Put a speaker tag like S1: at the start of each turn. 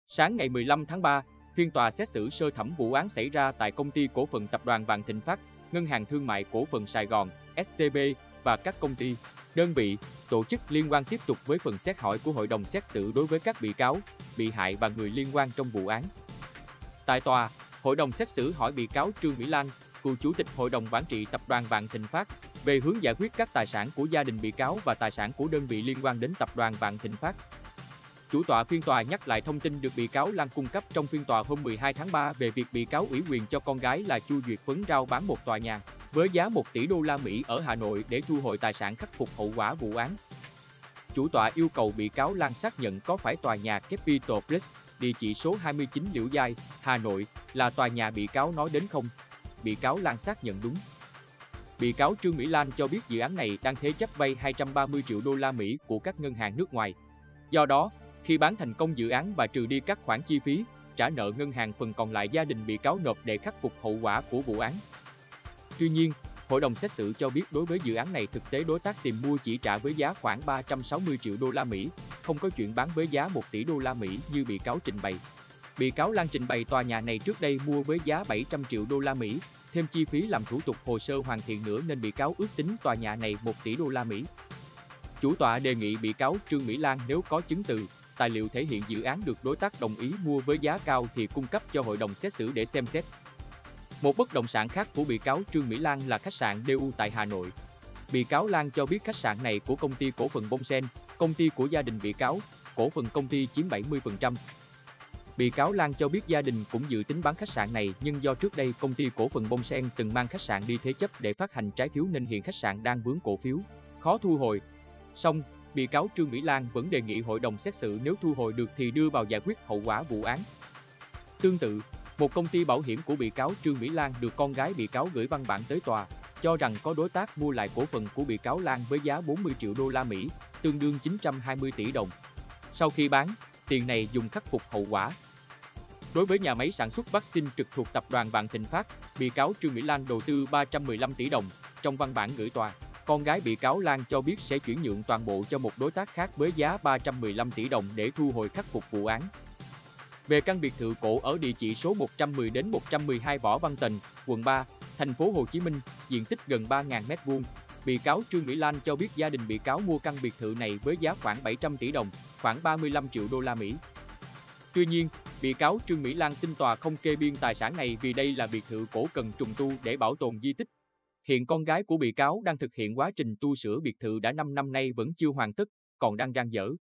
S1: Sáng ngày 15 tháng 3, phiên tòa xét xử sơ thẩm vụ án xảy ra tại Công ty Cổ phần Tập đoàn Vạn Thịnh Phát, Ngân hàng Thương mại Cổ phần Sài Gòn, SCB và các công ty, đơn vị, tổ chức liên quan tiếp tục với phần xét hỏi của hội đồng xét xử đối với các bị cáo, bị hại và người liên quan trong vụ án. Tại tòa, hội đồng xét xử hỏi bị cáo Trương Mỹ Lan, cựu chủ tịch hội đồng quản trị Tập đoàn Vạn Thịnh Phát, về hướng giải quyết các tài sản của gia đình bị cáo và tài sản của đơn vị liên quan đến Tập đoàn Vạn Thịnh Phát. Chủ tọa phiên tòa nhắc lại thông tin được bị cáo Lan cung cấp trong phiên tòa hôm 12 tháng 3 về việc bị cáo ủy quyền cho con gái là Chu Duyệt Phấn rao bán một tòa nhà với giá 1 tỷ đô la Mỹ ở Hà Nội để thu hồi tài sản khắc phục hậu quả vụ án. Chủ tọa yêu cầu bị cáo Lan xác nhận có phải tòa nhà Capital Place, địa chỉ số 29 Liễu Giai, Hà Nội là tòa nhà bị cáo nói đến không? Bị cáo Lan xác nhận đúng. Bị cáo Trương Mỹ Lan cho biết dự án này đang thế chấp vay 230 triệu đô la Mỹ của các ngân hàng nước ngoài. Do đó, khi bán thành công dự án và trừ đi các khoản chi phí, trả nợ ngân hàng, phần còn lại gia đình bị cáo nộp để khắc phục hậu quả của vụ án. Tuy nhiên, hội đồng xét xử cho biết đối với dự án này thực tế đối tác tìm mua chỉ trả với giá khoảng 360 triệu đô la Mỹ, không có chuyện bán với giá 1 tỷ đô la Mỹ như bị cáo trình bày. Bị cáo Lan trình bày tòa nhà này trước đây mua với giá 700 triệu đô la Mỹ, thêm chi phí làm thủ tục hồ sơ hoàn thiện nữa nên bị cáo ước tính tòa nhà này 1 tỷ đô la Mỹ. Chủ tọa đề nghị bị cáo Trương Mỹ Lan nếu có chứng từ, tài liệu thể hiện dự án được đối tác đồng ý mua với giá cao thì cung cấp cho hội đồng xét xử để xem xét. Một bất động sản khác của bị cáo Trương Mỹ Lan là khách sạn DU tại Hà Nội. Bị cáo Lan cho biết khách sạn này của công ty cổ phần Bông Sen, công ty của gia đình bị cáo, cổ phần công ty chiếm 70%. Bị cáo Lan cho biết gia đình cũng dự tính bán khách sạn này nhưng do trước đây công ty cổ phần Bông Sen từng mang khách sạn đi thế chấp để phát hành trái phiếu nên hiện khách sạn đang vướng cổ phiếu, khó thu hồi. Song, bị cáo Trương Mỹ Lan vẫn đề nghị hội đồng xét xử nếu thu hồi được thì đưa vào giải quyết hậu quả vụ án. Tương tự, một công ty bảo hiểm của bị cáo Trương Mỹ Lan được con gái bị cáo gửi văn bản tới tòa, cho rằng có đối tác mua lại cổ phần của bị cáo Lan với giá 40 triệu đô la Mỹ, tương đương 920 tỷ đồng. Sau khi bán, tiền này dùng khắc phục hậu quả. Đối với nhà máy sản xuất vaccine trực thuộc Tập đoàn Vạn Thịnh Phát, bị cáo Trương Mỹ Lan đầu tư 315 tỷ đồng. Trong văn bản gửi tòa, con gái bị cáo Lan cho biết sẽ chuyển nhượng toàn bộ cho một đối tác khác với giá 315 tỷ đồng để thu hồi khắc phục vụ án. Về căn biệt thự cổ ở địa chỉ số 110 đến 112 Võ Văn Tần, quận 3, thành phố Hồ Chí Minh, diện tích gần 3.000 m², bị cáo Trương Mỹ Lan cho biết gia đình bị cáo mua căn biệt thự này với giá khoảng 700 tỷ đồng, khoảng 35 triệu đô la Mỹ. Tuy nhiên, bị cáo Trương Mỹ Lan xin tòa không kê biên tài sản này vì đây là biệt thự cổ cần trùng tu để bảo tồn di tích. Hiện con gái của bị cáo đang thực hiện quá trình tu sửa biệt thự đã 5 năm nay vẫn chưa hoàn tất, còn đang dang dở.